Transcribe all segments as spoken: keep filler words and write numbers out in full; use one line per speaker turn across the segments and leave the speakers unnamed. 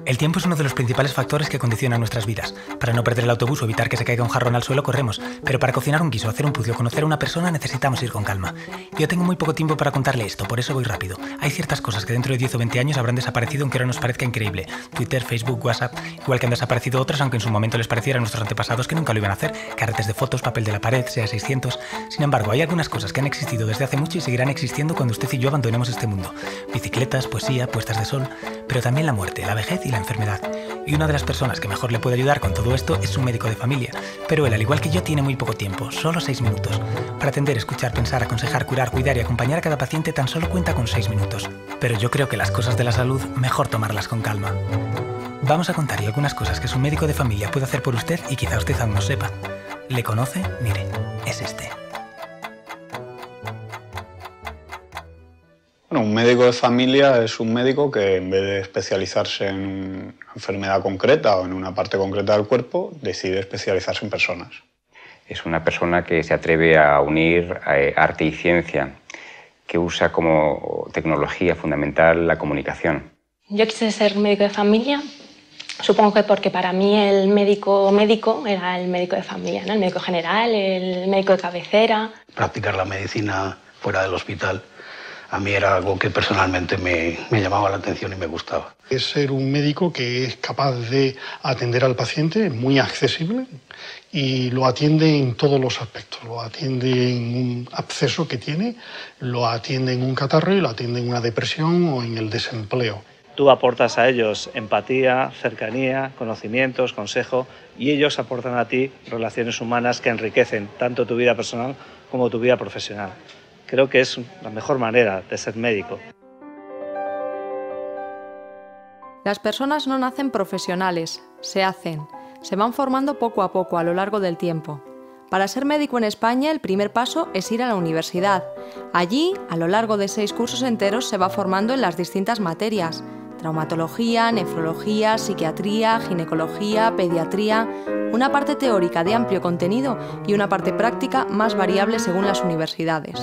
El tiempo es uno de los principales factores que condicionan nuestras vidas. Para no perder el autobús o evitar que se caiga un jarrón al suelo, corremos. Pero para cocinar un guiso, hacer un puzzle o conocer a una persona, necesitamos ir con calma. Yo tengo muy poco tiempo para contarle esto, por eso voy rápido. Hay ciertas cosas que dentro de diez o veinte años habrán desaparecido, aunque ahora nos parezca increíble. Twitter, Facebook, WhatsApp, igual que han desaparecido otras, aunque en su momento les pareciera a nuestros antepasados que nunca lo iban a hacer. Carretes de fotos, papel de la pared, SEA seiscientos... Sin embargo, hay algunas cosas que han existido desde hace mucho y seguirán existiendo cuando usted y yo abandonemos este mundo. Bicicletas, poesía, puestas de sol, pero también la muerte, la vejez y la enfermedad. Y una de las personas que mejor le puede ayudar con todo esto es un médico de familia. Pero él, al igual que yo, tiene muy poco tiempo, solo seis minutos. Para atender, escuchar, pensar, aconsejar, curar, cuidar y acompañar a cada paciente tan solo cuenta con seis minutos. Pero yo creo que las cosas de la salud, mejor tomarlas con calma. Vamos a contarle algunas cosas que su médico de familia puede hacer por usted y quizá usted aún no sepa. ¿Le conoce? Mire, es este.
Bueno, un médico de familia es un médico que en vez de especializarse en una enfermedad concreta o en una parte concreta del cuerpo, decide especializarse en personas.
Es una persona que se atreve a unir eh, arte y ciencia, que usa como tecnología fundamental la comunicación.
Yo quise ser médico de familia, supongo que porque para mí el médico médico era el médico de familia, ¿no? El médico general, el médico de cabecera.
Practicar la medicina fuera del hospital a mí era algo que personalmente me, me llamaba la atención y me gustaba.
Es ser un médico que es capaz de atender al paciente, muy accesible, y lo atiende en todos los aspectos. Lo atiende en un absceso que tiene, lo atiende en un catarro y lo atiende en una depresión o en el desempleo.
Tú aportas a ellos empatía, cercanía, conocimientos, consejo, y ellos aportan a ti relaciones humanas que enriquecen tanto tu vida personal como tu vida profesional. Creo que es la mejor manera de ser médico.
Las personas no nacen profesionales, se hacen. Se van formando poco a poco a lo largo del tiempo. Para ser médico en España, el primer paso es ir a la universidad. Allí, a lo largo de seis cursos enteros, se va formando en las distintas materias: traumatología, nefrología, psiquiatría, ginecología, pediatría, una parte teórica de amplio contenido y una parte práctica más variable según las universidades.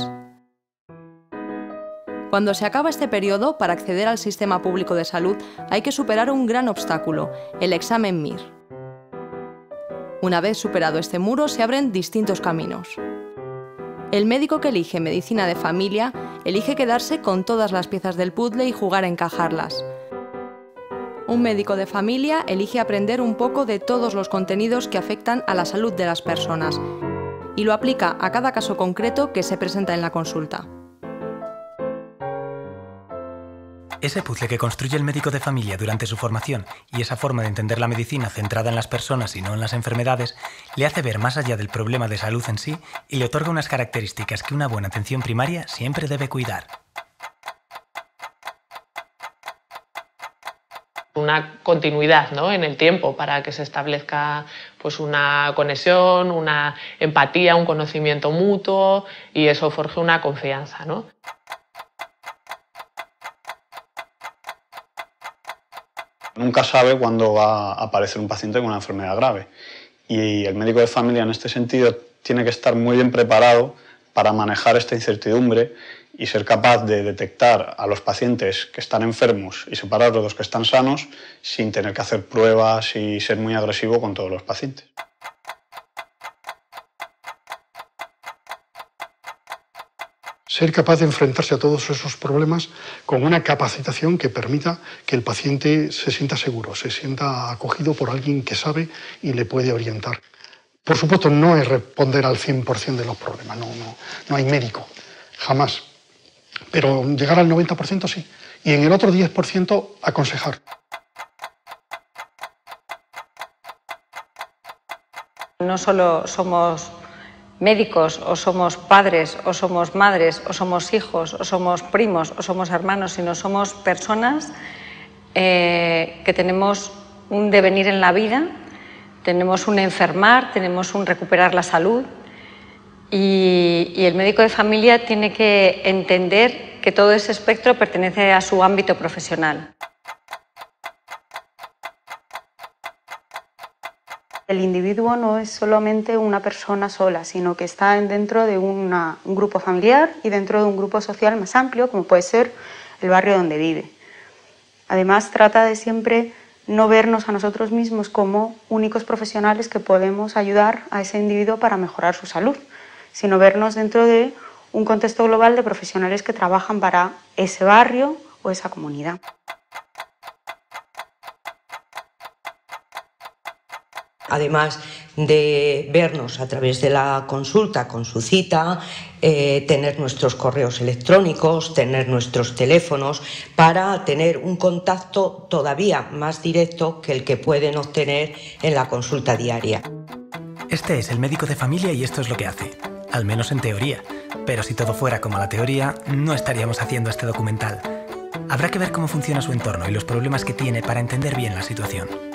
Cuando se acaba este periodo, para acceder al sistema público de salud hay que superar un gran obstáculo, el examen M I R. Una vez superado este muro, se abren distintos caminos. El médico que elige medicina de familia elige quedarse con todas las piezas del puzzle y jugar a encajarlas. Un médico de familia elige aprender un poco de todos los contenidos que afectan a la salud de las personas y lo aplica a cada caso concreto que se presenta en la consulta.
Ese puzzle que construye el médico de familia durante su formación y esa forma de entender la medicina centrada en las personas y no en las enfermedades le hace ver más allá del problema de salud en sí y le otorga unas características que una buena atención primaria siempre debe cuidar.
Una continuidad, ¿no?, en el tiempo para que se establezca pues, una conexión, una empatía, un conocimiento mutuo y eso forje una confianza, ¿no?
Nunca sabe cuándo va a aparecer un paciente con una enfermedad grave y el médico de familia en este sentido tiene que estar muy bien preparado para manejar esta incertidumbre y ser capaz de detectar a los pacientes que están enfermos y separarlos de los que están sanos sin tener que hacer pruebas y ser muy agresivo con todos los pacientes.
Ser capaz de enfrentarse a todos esos problemas con una capacitación que permita que el paciente se sienta seguro, se sienta acogido por alguien que sabe y le puede orientar. Por supuesto, no es responder al cien por cien de los problemas, no, no, no hay médico, jamás. Pero llegar al noventa por ciento sí, y en el otro diez por ciento aconsejar.
No solo somos médicos, o somos padres, o somos madres, o somos hijos, o somos primos, o somos hermanos, sino somos personas eh, que tenemos un devenir en la vida, tenemos un enfermar, tenemos un recuperar la salud y, y el médico de familia tiene que entender que todo ese espectro pertenece a su ámbito profesional.
El individuo no es solamente una persona sola, sino que está dentro de una, un grupo familiar y dentro de un grupo social más amplio, como puede ser el barrio donde vive. Además, trata de siempre no vernos a nosotros mismos como únicos profesionales que podemos ayudar a ese individuo para mejorar su salud, sino vernos dentro de un contexto global de profesionales que trabajan para ese barrio o esa comunidad.
Además de vernos a través de la consulta con su cita, eh, tener nuestros correos electrónicos, tener nuestros teléfonos, para tener un contacto todavía más directo que el que pueden obtener en la consulta diaria.
Este es el médico de familia y esto es lo que hace, al menos en teoría. Pero si todo fuera como la teoría, no estaríamos haciendo este documental. Habrá que ver cómo funciona su entorno y los problemas que tiene para entender bien la situación.